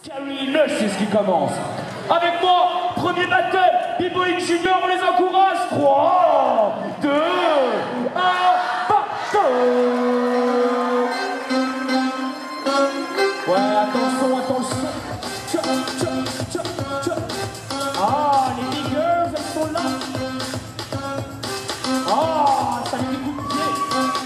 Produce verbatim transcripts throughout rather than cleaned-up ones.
Scary Nurses qui commence. Avec moi, premier battle, B-Boy Junior, on les encourage. trois, deux, un, battle. Ouais, attention, attention. Tcha, tcha, tcha, tcha. Ah, les big girls, elles sont là. Ah, ça met des coups de pied.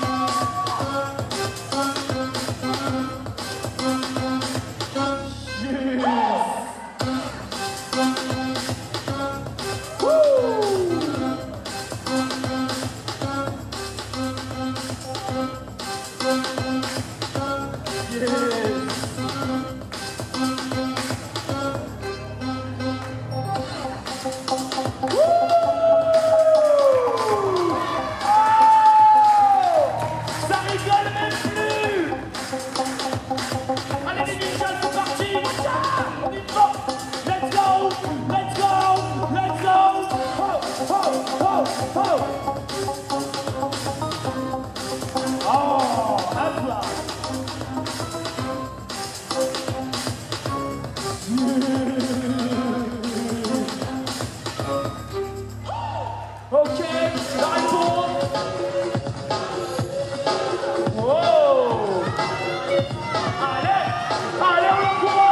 Ok, la réponse. Wow. Allez, allez, on l'encourage.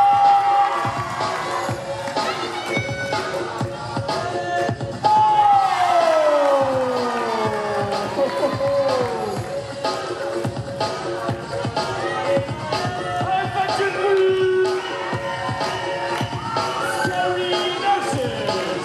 Allez, faites du bruit. Scary Nurses.